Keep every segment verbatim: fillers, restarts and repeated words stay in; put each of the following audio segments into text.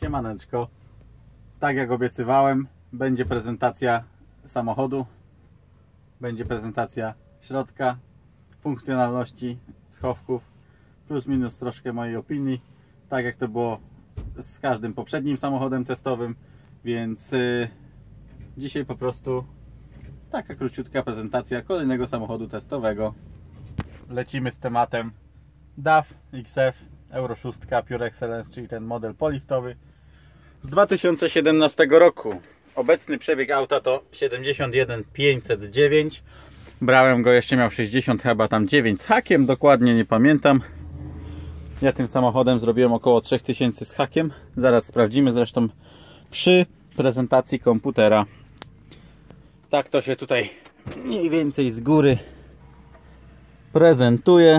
Siemaneczko. Tak jak obiecywałem, będzie prezentacja samochodu, będzie prezentacja środka, funkcjonalności, schowków, plus minus troszkę mojej opinii, tak jak to było z każdym poprzednim samochodem testowym, więc yy, dzisiaj po prostu taka króciutka prezentacja kolejnego samochodu testowego. Lecimy z tematem D A F X F Euro sześć Pure Excellence, czyli ten model poliftowy z dwa tysiące siedemnastego roku. Obecny przebieg auta to siedemdziesiąt jeden tysięcy pięćset dziewięć. Brałem go, jeszcze miał sześćdziesiąt chyba tam dziewięć z hakiem, dokładnie nie pamiętam. Ja tym samochodem zrobiłem około trzy tysiące z hakiem. Zaraz sprawdzimy zresztą przy prezentacji komputera. Tak to się tutaj mniej więcej z góry prezentuje.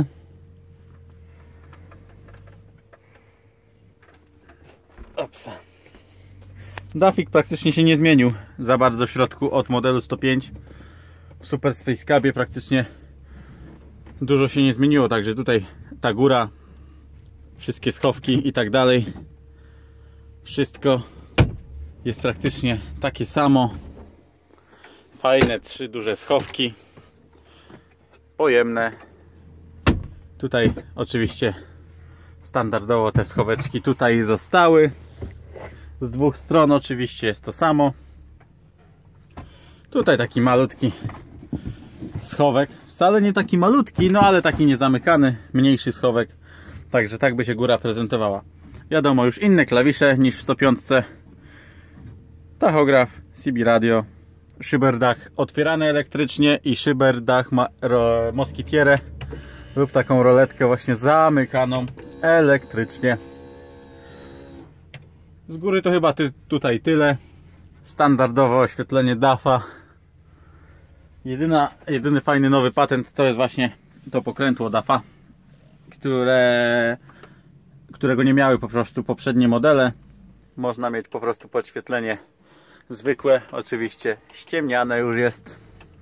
Opsa. Dafik praktycznie się nie zmienił za bardzo w środku od modelu sto pięć. W Super Space Cabie praktycznie dużo się nie zmieniło, także tutaj ta góra, wszystkie schowki i tak dalej, wszystko jest praktycznie takie samo. Fajne trzy duże schowki, pojemne. Tutaj oczywiście standardowo te schoweczki tutaj zostały. Z dwóch stron oczywiście jest to samo. Tutaj taki malutki schowek, wcale nie taki malutki, no ale taki niezamykany, mniejszy schowek. Także tak by się góra prezentowała. Wiadomo, już inne klawisze niż w sto pięć. Tachograf, C B radio, szyberdach otwierany elektrycznie i szyberdach ma ro, moskitierę lub taką roletkę właśnie zamykaną elektrycznie. Z góry to chyba ty, tutaj tyle. Standardowe oświetlenie D A F a. Jedyna, jedyny fajny nowy patent to jest właśnie to pokrętło D A F a, które, którego nie miały po prostu poprzednie modele. Można mieć po prostu podświetlenie zwykłe, oczywiście ściemniane już jest.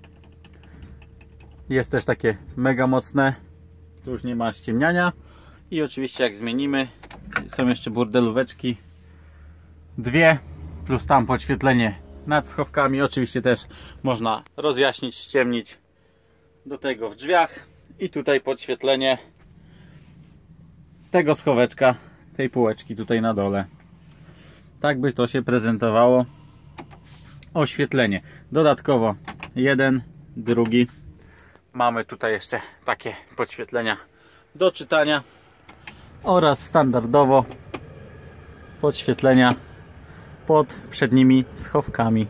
Jest też takie mega mocne, tu już nie ma ściemniania. I oczywiście jak zmienimy, są jeszcze burdelóweczki, dwie, plus tam podświetlenie nad schowkami. Oczywiście też można rozjaśnić, ściemnić do tego w drzwiach. I tutaj podświetlenie tego schoweczka, tej półeczki tutaj na dole. Tak by to się prezentowało oświetlenie. Dodatkowo jeden, drugi. Mamy tutaj jeszcze takie podświetlenia do czytania oraz standardowo podświetlenia pod przednimi schowkami.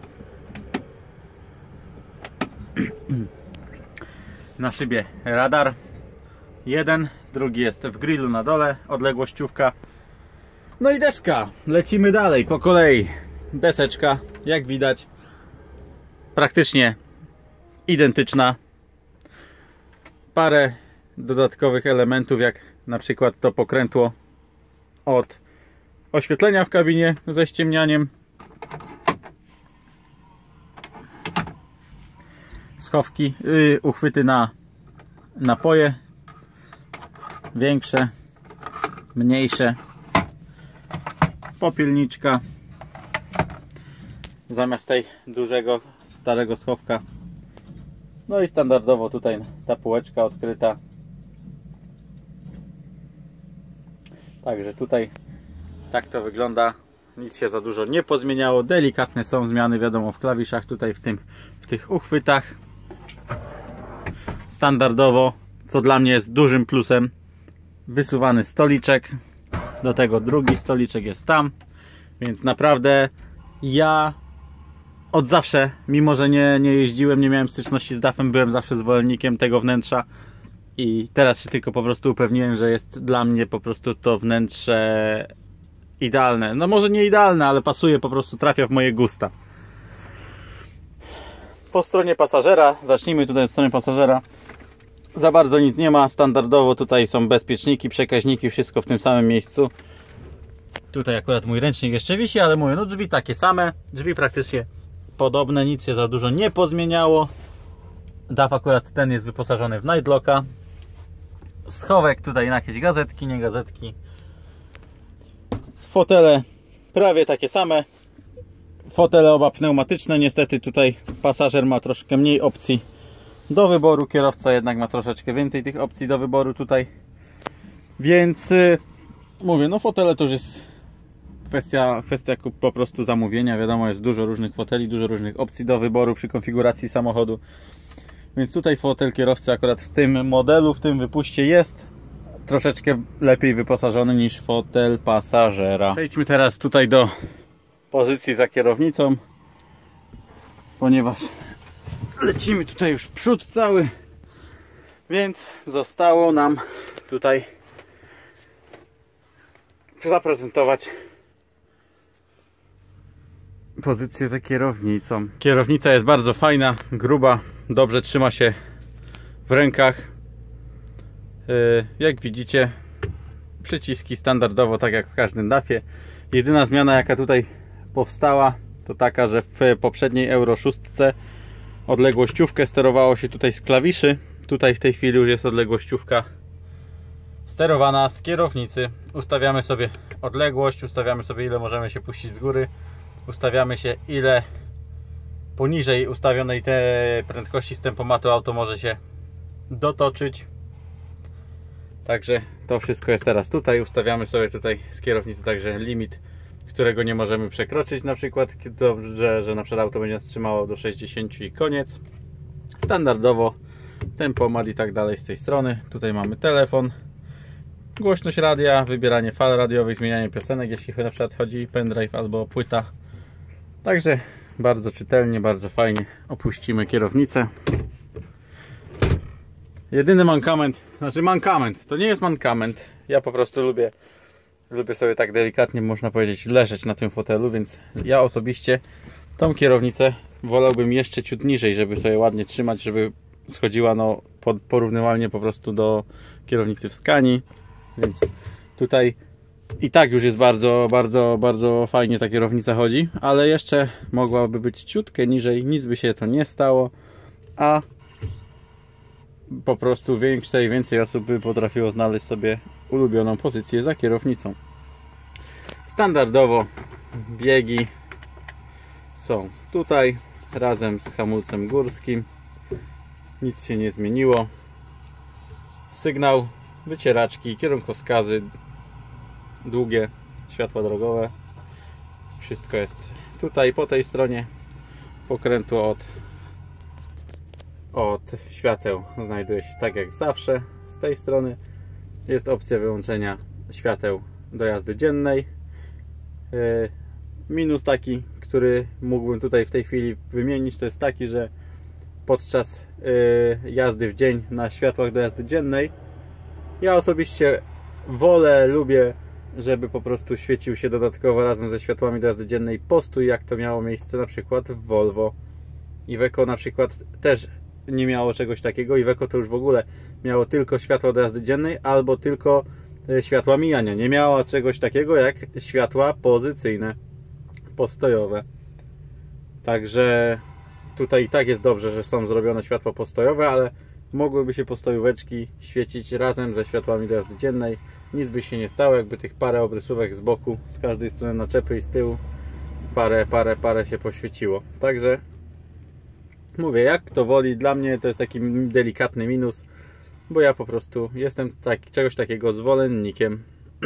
Na szybie radar jeden, drugi jest w grillu na dole, odległościówka. No i deska. Lecimy dalej po kolei. Deseczka, jak widać, praktycznie identyczna. Parę dodatkowych elementów, jak na przykład to pokrętło od oświetlenia w kabinie ze ściemnianiem, schowki, yy, uchwyty na napoje, większe, mniejsze, popielniczka zamiast tej dużego, starego schowka. No i standardowo tutaj ta półeczka odkryta. Także tutaj tak to wygląda. Nic się za dużo nie pozmieniało. Delikatne są zmiany, wiadomo, w klawiszach, tutaj w tym, w tych uchwytach. Standardowo, co dla mnie jest dużym plusem, wysuwany stoliczek. Do tego drugi stoliczek jest tam. Więc naprawdę ja od zawsze, mimo że nie, nie jeździłem, nie miałem styczności z D A F em, byłem zawsze zwolennikiem tego wnętrza. I teraz się tylko po prostu upewniłem, że jest dla mnie po prostu to wnętrze idealne. No może nie idealne, ale pasuje, po prostu trafia w moje gusta. Po stronie pasażera, zacznijmy tutaj od strony pasażera. Za bardzo nic nie ma, standardowo tutaj są bezpieczniki, przekaźniki, wszystko w tym samym miejscu. Tutaj akurat mój ręcznik jeszcze wisi, ale mówię, no drzwi takie same, drzwi praktycznie podobne, nic się za dużo nie pozmieniało. D A F akurat ten jest wyposażony w nightlocka. Schowek tutaj na jakieś gazetki, nie gazetki. Fotele prawie takie same. Fotele oba pneumatyczne. Niestety tutaj pasażer ma troszkę mniej opcji do wyboru. Kierowca jednak ma troszeczkę więcej tych opcji do wyboru tutaj. Więc yy, mówię, no fotele to już jest kwestia, kwestia po prostu zamówienia. Wiadomo, jest dużo różnych foteli, dużo różnych opcji do wyboru przy konfiguracji samochodu. Więc tutaj fotel kierowcy akurat w tym modelu, w tym wypuście jest troszeczkę lepiej wyposażony niż fotel pasażera. Przejdźmy teraz tutaj do pozycji za kierownicą, ponieważ lecimy tutaj już przód cały, więc zostało nam tutaj zaprezentować pozycję za kierownicą. Kierownica jest bardzo fajna, gruba, dobrze trzyma się w rękach. Jak widzicie, przyciski standardowo, tak jak w każdym dafie. Jedyna zmiana, jaka tutaj powstała, to taka, że w poprzedniej Euro sześć odległościówkę sterowało się tutaj z klawiszy. Tutaj w tej chwili już jest odległościówka sterowana z kierownicy. Ustawiamy sobie odległość, ustawiamy sobie, ile możemy się puścić z góry, ustawiamy się, ile poniżej ustawionej tej prędkości z tempomatu auto może się dotoczyć. Także to wszystko jest teraz tutaj. Ustawiamy sobie tutaj z kierownicy także limit, którego nie możemy przekroczyć, na przykład dobrze, że na przykład auto będzie trzymało do sześćdziesięciu i koniec. Standardowo tempomat i tak dalej z tej strony. Tutaj mamy telefon, głośność radia, wybieranie fal radiowych, zmienianie piosenek, jeśli na przykład chodzi pendrive albo płyta. Także bardzo czytelnie, bardzo fajnie. Opuścimy kierownicę. Jedyny mankament, znaczy mankament, to nie jest mankament. Ja po prostu lubię Lubię sobie tak delikatnie, można powiedzieć, leżeć na tym fotelu, więc ja osobiście tą kierownicę wolałbym jeszcze ciut niżej, żeby sobie ładnie trzymać, żeby schodziła no porównywalnie po prostu do kierownicy w Scanii. Więc tutaj i tak już jest bardzo, bardzo, bardzo fajnie ta kierownica chodzi, ale jeszcze mogłaby być ciutkę niżej, nic by się to nie stało, a po prostu więcej, więcej osób by potrafiło znaleźć sobie ulubioną pozycję za kierownicą. Standardowo biegi są tutaj razem z hamulcem górskim. Nic się nie zmieniło. Sygnał, wycieraczki, kierunkowskazy, długie światła drogowe. Wszystko jest tutaj po tej stronie. Pokrętło od, od świateł znajduje się tak jak zawsze. Z tej strony jest opcja wyłączenia świateł do jazdy dziennej. Minus taki, który mógłbym tutaj w tej chwili wymienić, to jest taki, że podczas jazdy w dzień na światłach do jazdy dziennej ja osobiście wolę, lubię, żeby po prostu świecił się dodatkowo razem ze światłami do jazdy dziennej postój, jak to miało miejsce na przykład w Volvo. Iveco na przykład też nie miało czegoś takiego. Iveco to już w ogóle miało tylko światła do jazdy dziennej albo tylko światła mijania. Nie miała czegoś takiego jak światła pozycyjne, postojowe. Także tutaj i tak jest dobrze, że są zrobione światła postojowe, ale mogłyby się postojóweczki świecić razem ze światłami do jazdy dziennej. Nic by się nie stało, jakby tych parę obrysówek z boku, z każdej strony naczepy i z tyłu parę, parę, parę się poświeciło. Także mówię, jak kto woli, dla mnie to jest taki delikatny minus, bo ja po prostu jestem tak, czegoś takiego zwolennikiem.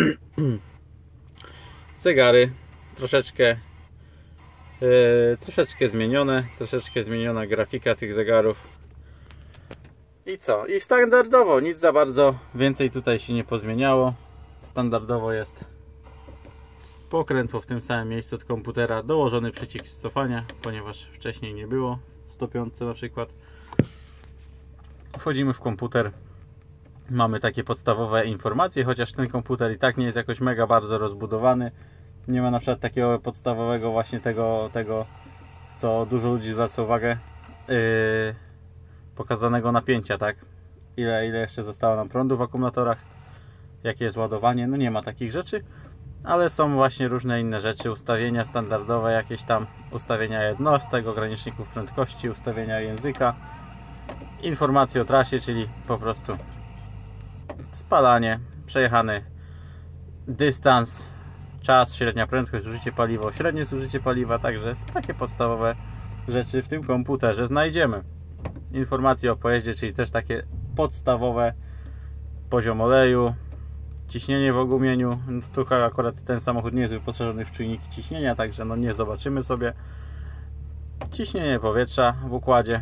Zegary troszeczkę yy, troszeczkę zmienione, troszeczkę zmieniona grafika tych zegarów. I co? I standardowo, nic za bardzo więcej tutaj się nie pozmieniało. Standardowo jest pokrętło w tym samym miejscu od komputera, dołożony przycisk cofania, ponieważ wcześniej nie było w sto pięć na przykład. Wchodzimy w komputer, mamy takie podstawowe informacje, chociaż ten komputer i tak nie jest jakoś mega bardzo rozbudowany. Nie ma na przykład takiego podstawowego właśnie tego, tego co dużo ludzi zwraca uwagę, yy, pokazanego napięcia, tak? Ile, ile jeszcze zostało nam prądu w akumulatorach, jakie jest ładowanie, no nie ma takich rzeczy, ale są właśnie różne inne rzeczy, ustawienia standardowe, jakieś tam ustawienia jednostek, ograniczników prędkości, ustawienia języka, informacje o trasie, czyli po prostu spalanie, przejechany dystans, czas, średnia prędkość, zużycie paliwa, średnie zużycie paliwa, także takie podstawowe rzeczy w tym komputerze znajdziemy. Informacje o pojeździe, czyli też takie podstawowe, poziom oleju, ciśnienie w ogumieniu. No, tu akurat ten samochód nie jest wyposażony w czujniki ciśnienia, także no nie zobaczymy sobie. Ciśnienie powietrza w układzie.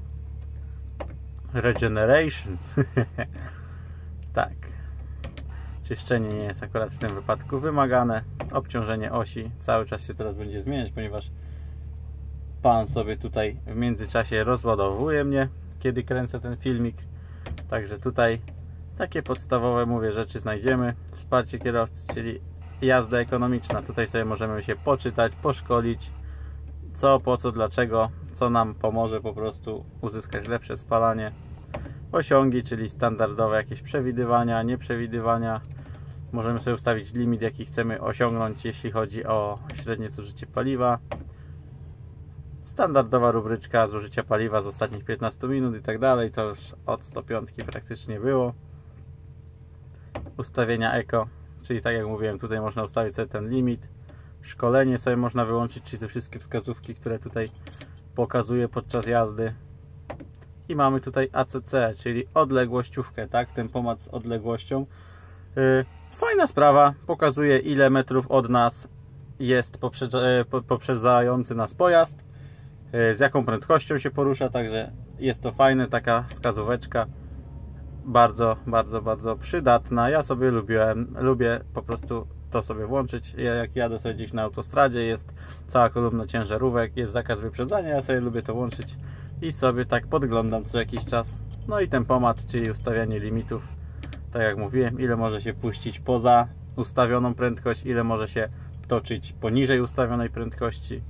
Regeneration. Tak. Czyszczenie nie jest akurat w tym wypadku wymagane. Obciążenie osi cały czas się teraz będzie zmieniać, ponieważ pan sobie tutaj w międzyczasie rozładowuje mnie, kiedy kręcę ten filmik. Także tutaj takie podstawowe, mówię, rzeczy znajdziemy. Wsparcie kierowcy, czyli jazda ekonomiczna. Tutaj sobie możemy się poczytać, poszkolić, co, po co, dlaczego, co nam pomoże po prostu uzyskać lepsze spalanie. Osiągi, czyli standardowe jakieś przewidywania, nieprzewidywania. Możemy sobie ustawić limit, jaki chcemy osiągnąć, jeśli chodzi o średnie zużycie paliwa. Standardowa rubryczka zużycia paliwa z ostatnich piętnastu minut i tak dalej. To już od sto pięć praktycznie było. Ustawienia eko, czyli tak jak mówiłem, tutaj można ustawić sobie ten limit. Szkolenie sobie można wyłączyć, czyli te wszystkie wskazówki, które tutaj pokazuje podczas jazdy. I mamy tutaj A C C, czyli odległościówkę, tak? Tempomat z odległością. Yy, fajna sprawa, pokazuje ile metrów od nas jest poprzedzający nas pojazd, yy, z jaką prędkością się porusza, także jest to fajne, taka wskazóweczka. Bardzo, bardzo, bardzo przydatna. Ja sobie lubiłem, lubię po prostu to sobie włączyć. Ja, jak jadę sobie gdzieś na autostradzie, jest cała kolumna ciężarówek, jest zakaz wyprzedzania, ja sobie lubię to włączyć i sobie tak podglądam co jakiś czas. No i tempomat, czyli ustawianie limitów. Tak jak mówiłem, ile może się puścić poza ustawioną prędkość, ile może się toczyć poniżej ustawionej prędkości.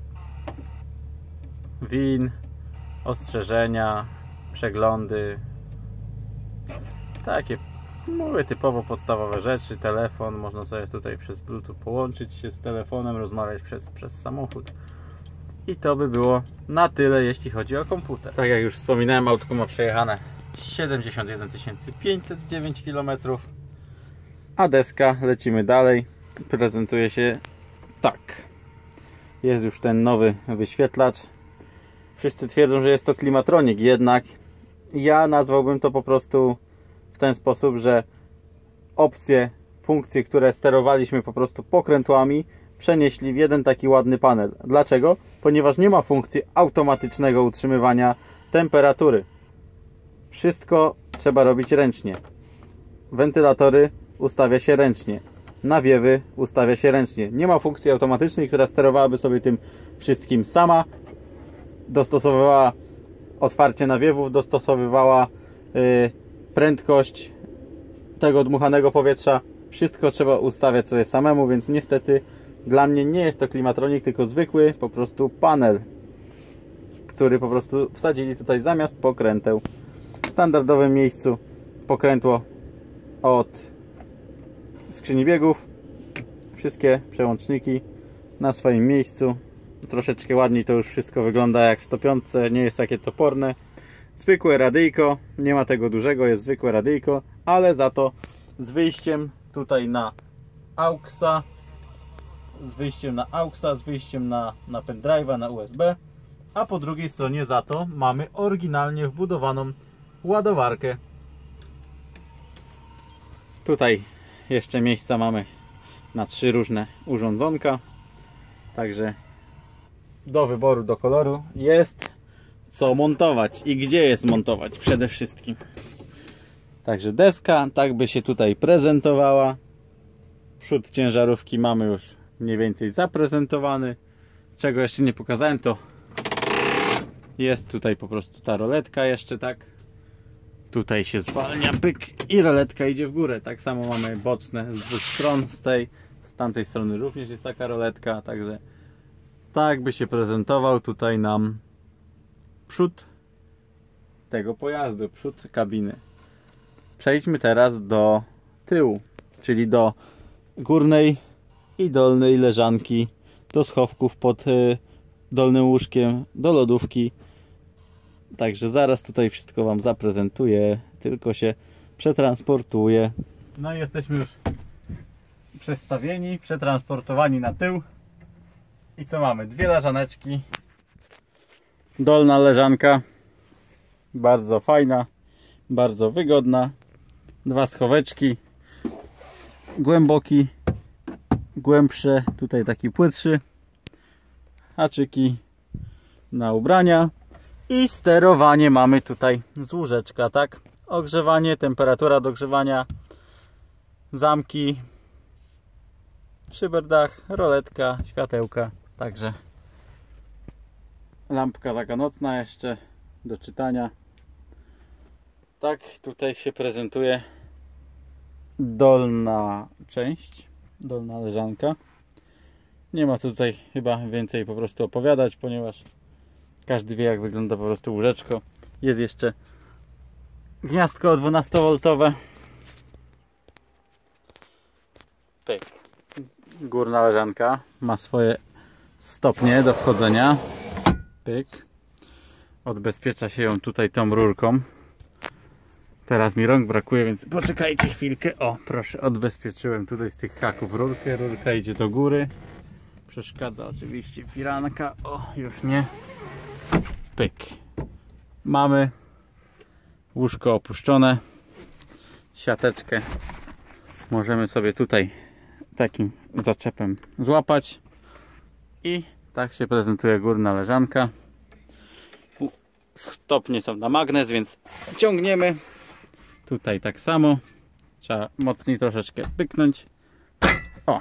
Win, ostrzeżenia, przeglądy. Takie, mówię, typowo podstawowe rzeczy. Telefon, można sobie tutaj przez Bluetooth połączyć się z telefonem, rozmawiać przez, przez samochód. I to by było na tyle, jeśli chodzi o komputer. Tak jak już wspominałem, autko ma przejechane siedemdziesiąt jeden tysięcy pięćset dziewięć kilometrów. A deska, lecimy dalej. Prezentuje się tak. Jest już ten nowy wyświetlacz. Wszyscy twierdzą, że jest to Klimatronik, jednak ja nazwałbym to po prostu w ten sposób, że opcje, funkcje, które sterowaliśmy po prostu pokrętłami, przenieśli w jeden taki ładny panel. Dlaczego? Ponieważ nie ma funkcji automatycznego utrzymywania temperatury. Wszystko trzeba robić ręcznie. Wentylatory ustawia się ręcznie. Nawiewy ustawia się ręcznie. Nie ma funkcji automatycznej, która sterowałaby sobie tym wszystkim sama. Dostosowywała otwarcie nawiewów, dostosowywała yy, prędkość tego dmuchanego powietrza. Wszystko trzeba ustawiać sobie samemu, więc niestety dla mnie nie jest to Klimatronik, tylko zwykły po prostu panel, który po prostu wsadzili tutaj zamiast pokręteł. W standardowym miejscu pokrętło od skrzyni biegów. Wszystkie przełączniki na swoim miejscu. Troszeczkę ładniej to już wszystko wygląda jak w sto pięć, nie jest takie toporne. Zwykłe radyjko, nie ma tego dużego, jest zwykłe radyjko, ale za to z wyjściem tutaj na auxa, z wyjściem na auxa, z wyjściem na, na pendrive'a, na U S B, a po drugiej stronie za to mamy oryginalnie wbudowaną ładowarkę. Tutaj jeszcze miejsca mamy na trzy różne urządzonka, także do wyboru, do koloru jest co montować i gdzie jest montować przede wszystkim. Także deska tak by się tutaj prezentowała. Przód ciężarówki mamy już mniej więcej zaprezentowany. Czego jeszcze nie pokazałem, to jest tutaj po prostu ta roletka jeszcze, tak. Tutaj się zwalnia, pyk, i roletka idzie w górę. Tak samo mamy boczne z dwóch stron, z tej, z tamtej strony również jest taka roletka, także tak by się prezentował tutaj nam przód tego pojazdu, przód kabiny. Przejdźmy teraz do tyłu, czyli do górnej i dolnej leżanki, do schowków pod dolnym łóżkiem, do lodówki. Także zaraz tutaj wszystko Wam zaprezentuję, tylko się przetransportuję. No i jesteśmy już przestawieni, przetransportowani na tył. I co mamy? Dwie leżaneczki. Dolna leżanka. Bardzo fajna, bardzo wygodna. Dwa schoweczki. Głęboki, głębsze, tutaj taki płytszy. Haczyki na ubrania. I sterowanie mamy tutaj z łóżeczka, tak? Ogrzewanie, temperatura do grzewania, zamki, szyberdach, roletka, światełka, także lampka taka nocna jeszcze do czytania. Tak tutaj się prezentuje dolna część, dolna leżanka. Nie ma co tutaj chyba więcej po prostu opowiadać, ponieważ każdy wie, jak wygląda po prostu łóżeczko. Jest jeszcze gniazdko dwunastowoltowe. Pyk. Górna leżanka ma swoje stopnie do wchodzenia. Pyk. Odbezpiecza się ją tutaj tą rurką. Teraz mi rąk brakuje, więc poczekajcie chwilkę. O, proszę, odbezpieczyłem tutaj z tych haków rurkę. Rurka idzie do góry. Przeszkadza oczywiście firanka. O, już nie. Pyk. Mamy łóżko opuszczone. Siateczkę możemy sobie tutaj takim zaczepem złapać. I tak się prezentuje górna leżanka. Stopnie są na magnes, więc ciągniemy. Tutaj tak samo. Trzeba mocniej troszeczkę pyknąć. O!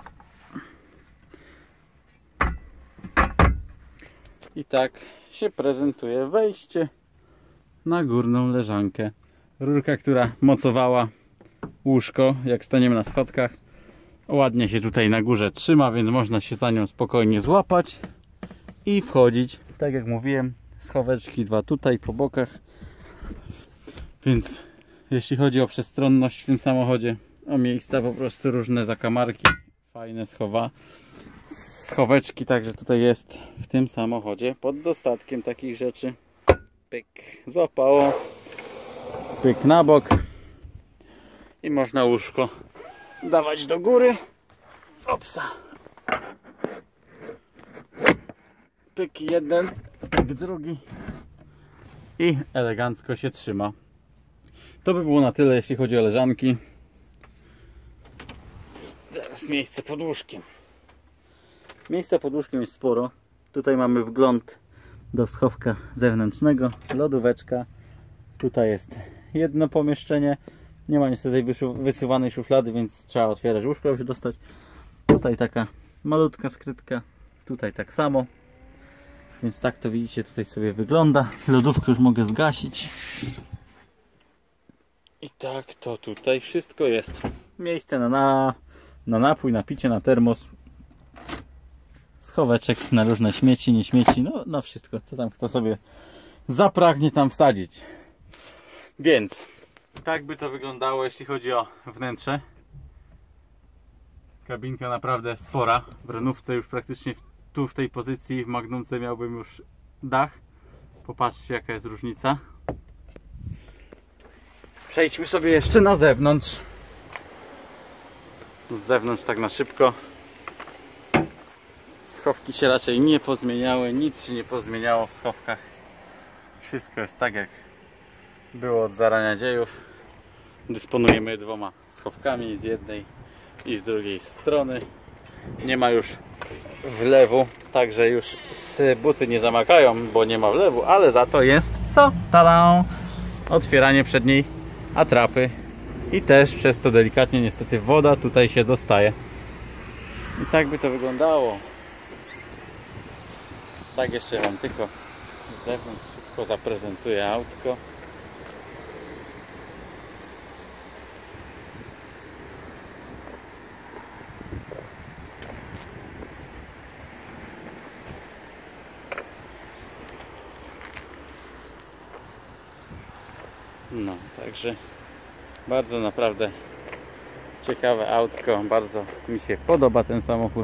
I tak się prezentuje wejście na górną leżankę. Rurka, która mocowała łóżko, jak staniemy na schodkach, ładnie się tutaj na górze trzyma, więc można się za nią spokojnie złapać i wchodzić. Tak jak mówiłem, schoweczki dwa tutaj po bokach. Więc jeśli chodzi o przestronność w tym samochodzie, o miejsca po prostu różne zakamarki, fajne schowa, schoweczki, także tutaj jest w tym samochodzie pod dostatkiem takich rzeczy. Pyk, złapało, pyk na bok i można łóżko dawać do góry. Opsa. Pyk jeden, pyk drugi i elegancko się trzyma. To by było na tyle, jeśli chodzi o leżanki. Teraz miejsce pod łóżkiem. Miejsca pod łóżkiem jest sporo. Tutaj mamy wgląd do schowka zewnętrznego, lodóweczka. Tutaj jest jedno pomieszczenie. Nie ma niestety wysuwanej szuflady, więc trzeba otwierać łóżko, aby się dostać. Tutaj taka malutka skrytka. Tutaj tak samo. Więc tak to widzicie, tutaj sobie wygląda. Lodówkę już mogę zgasić. I tak to tutaj wszystko jest. Miejsce na, na, na napój, na picie, na termos. Schoweczek na różne śmieci, nie śmieci. No na wszystko, co tam kto sobie zapragnie tam wsadzić. Więc tak by to wyglądało, jeśli chodzi o wnętrze. Kabinka naprawdę spora. W Renówce już praktycznie w, tu w tej pozycji w Magnumce miałbym już dach. Popatrzcie, jaka jest różnica. Przejdźmy sobie jeszcze na zewnątrz. Z zewnątrz tak na szybko. Schowki się raczej nie pozmieniały, nic się nie pozmieniało w schowkach. Wszystko jest tak, jak było od zarania dziejów. Dysponujemy dwoma schowkami z jednej i z drugiej strony. Nie ma już wlewu, także już buty nie zamakają, bo nie ma wlewu, ale za to jest co? Tada! Otwieranie przedniej atrapy i też przez to delikatnie niestety woda tutaj się dostaje. I tak by to wyglądało. Tak jeszcze wam tylko z zewnątrz szybko zaprezentuję autko. No, także bardzo naprawdę ciekawe autko, bardzo mi się podoba ten samochód.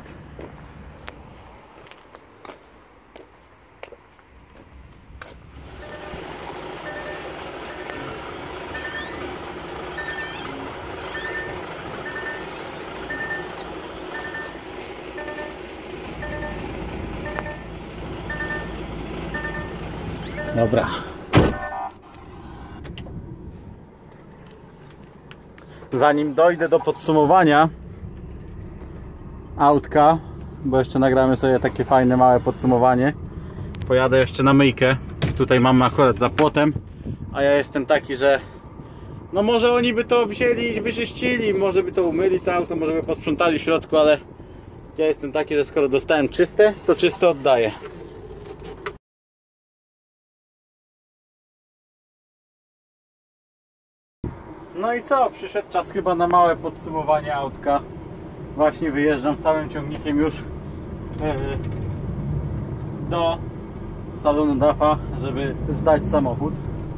Dobra. Zanim dojdę do podsumowania autka, bo jeszcze nagramy sobie takie fajne małe podsumowanie, pojadę jeszcze na myjkę. Tutaj mamy akurat za płotem, a ja jestem taki, że no może oni by to wzięli i wyczyścili, może by to umyli to auto, może by posprzątali w środku, ale ja jestem taki, że skoro dostałem czyste, to czyste oddaję. No i co? Przyszedł czas chyba na małe podsumowanie autka. Właśnie wyjeżdżam całym ciągnikiem już do salonu dafa, żeby zdać samochód.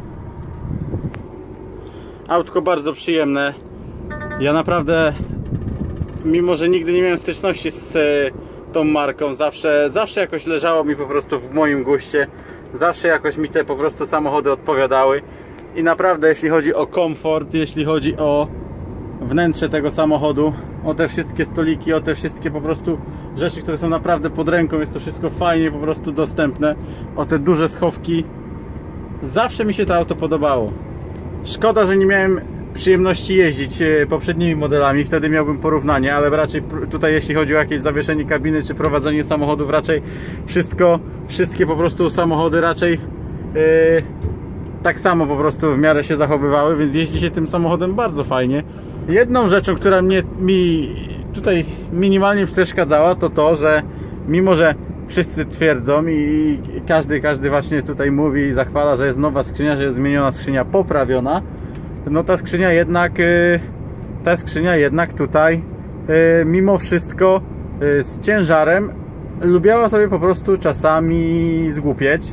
Autko bardzo przyjemne. Ja naprawdę, mimo że nigdy nie miałem styczności z tą marką, zawsze, zawsze jakoś leżało mi po prostu w moim guście. Zawsze jakoś mi te po prostu samochody odpowiadały. I naprawdę, jeśli chodzi o komfort, jeśli chodzi o wnętrze tego samochodu, o te wszystkie stoliki, o te wszystkie po prostu rzeczy, które są naprawdę pod ręką, jest to wszystko fajnie po prostu dostępne, o te duże schowki, zawsze mi się to auto podobało. Szkoda, że nie miałem przyjemności jeździć poprzednimi modelami, wtedy miałbym porównanie, ale raczej tutaj, jeśli chodzi o jakieś zawieszenie kabiny czy prowadzenie samochodów, raczej wszystko, wszystkie po prostu samochody raczej yy, tak samo po prostu w miarę się zachowywały, więc jeździ się tym samochodem bardzo fajnie. Jedną rzeczą, która mnie mi tutaj minimalnie przeszkadzała, to to, że mimo, że wszyscy twierdzą i każdy, każdy właśnie tutaj mówi i zachwala, że jest nowa skrzynia, że jest zmieniona skrzynia, poprawiona, no ta skrzynia jednak ta skrzynia jednak tutaj mimo wszystko z ciężarem lubiała sobie po prostu czasami zgłupieć.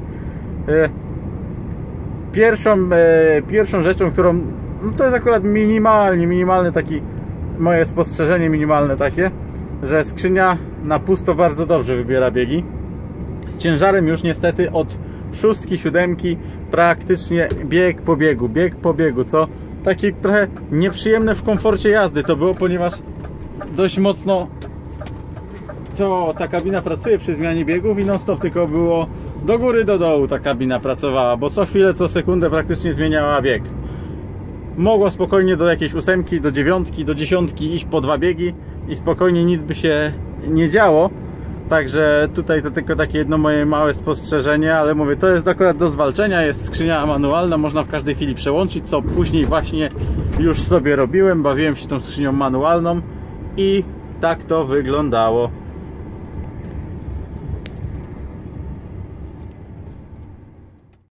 Pierwszą, pierwszą rzeczą, którą no to jest akurat minimalnie, minimalne taki moje spostrzeżenie minimalne takie, że skrzynia na pusto bardzo dobrze wybiera biegi. Z ciężarem już niestety od szóstki, siódemki praktycznie bieg po biegu, bieg po biegu, co takie trochę nieprzyjemne w komforcie jazdy to było, ponieważ dość mocno to ta kabina pracuje przy zmianie biegów i non stop tylko było do góry, do dołu ta kabina pracowała, bo co chwilę, co sekundę praktycznie zmieniała bieg. Mogło spokojnie do jakiejś ósemki, do dziewiątki, do dziesiątki iść po dwa biegi i spokojnie nic by się nie działo. Także tutaj to tylko takie jedno moje małe spostrzeżenie, ale mówię, to jest akurat do zwalczenia, jest skrzynia manualna, można w każdej chwili przełączyć, co później właśnie już sobie robiłem, bawiłem się tą skrzynią manualną i tak to wyglądało.